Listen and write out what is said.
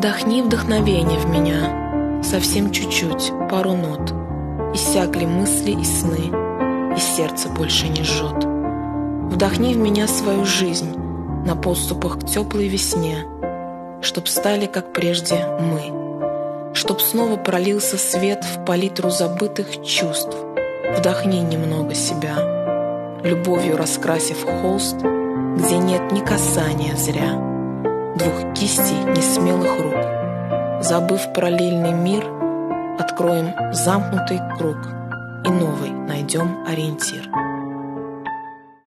Вдохни вдохновение в меня, совсем чуть-чуть, пару нот. Иссякли мысли и сны, и сердце больше не жжет. Вдохни в меня свою жизнь на подступах к теплой весне, чтоб стали, как прежде, мы, чтоб снова пролился свет в палитру забытых чувств. Вдохни немного себя, любовью раскрасив холст, где нет ни касания зря, двух кистей несмелых рук. Забыв параллельный мир, откроем замкнутый круг и новый найдем ориентир.